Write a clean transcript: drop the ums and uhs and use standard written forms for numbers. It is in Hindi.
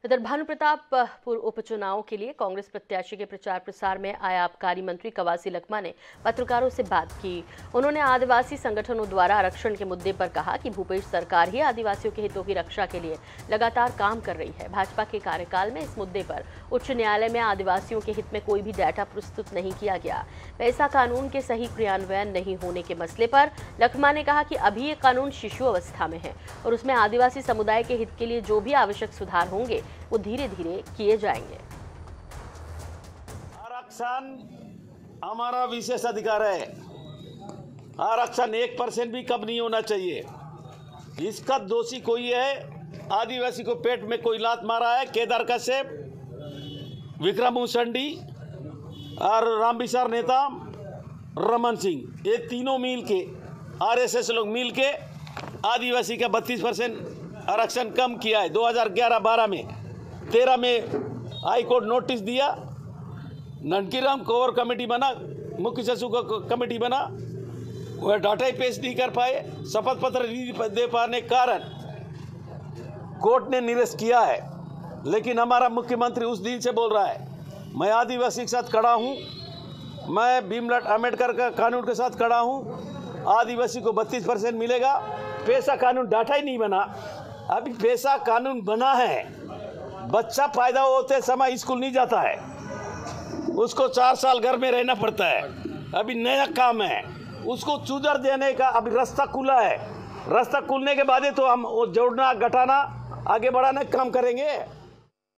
इधर भानुप्रतापपुर उपचुनाव के लिए कांग्रेस प्रत्याशी के प्रचार प्रसार में आया आबकारी मंत्री कवासी लखमा ने पत्रकारों से बात की। उन्होंने आदिवासी संगठनों द्वारा आरक्षण के मुद्दे पर कहा कि भूपेश सरकार ही आदिवासियों के हितों की रक्षा के लिए लगातार काम कर रही है। भाजपा के कार्यकाल में इस मुद्दे पर उच्च न्यायालय में आदिवासियों के हित में कोई भी डाटा प्रस्तुत नहीं किया गया। पैसा कानून के सही क्रियान्वयन नहीं होने के मसले पर लखमा ने कहा कि अभी ये कानून शिशु अवस्था में है और उसमें आदिवासी समुदाय के हित के लिए जो भी आवश्यक सुधार होंगे वो धीरे धीरे किए जाएंगे। आरक्षण हमारा विशेष अधिकार है। आरक्षण 1% भी कम नहीं होना चाहिए। इसका दोषी कोई है, आदिवासी को पेट में कोई लात मारा है। केदार कश्यप, विक्रम उसेंडी और रामविचार नेता रमन सिंह, ये तीनों मिल के, आरएसएस लोग मिल के आदिवासी का 32% आरक्षण कम किया है। 2011-12 में 13 में हाई कोर्ट नोटिस दिया, ननकीराम कोर कमेटी बना, मुख्य सचिव का कमेटी बना, वह डाटा ही पेश नहीं कर पाए, शपथ पत्र नहीं दे पाने के कारण कोर्ट ने निरस्त किया है। लेकिन हमारा मुख्यमंत्री उस दिन से बोल रहा है, मैं आदिवासी के साथ खड़ा हूँ, मैं भीमराव अम्बेडकर का कानून के साथ खड़ा हूँ, आदिवासी को 32% मिलेगा। पैसा कानून डाटा ही नहीं बना, अभी पैसा कानून बना है। बच्चा पैदा होते समय स्कूल नहीं जाता है, उसको 4 साल घर में रहना पड़ता है। अभी नया काम है, उसको चूजर देने का अभी रास्ता खुला है। रास्ता खुलने के बाद ही तो हम वो जोड़ना, घटाना, आगे बढ़ाने का काम करेंगे।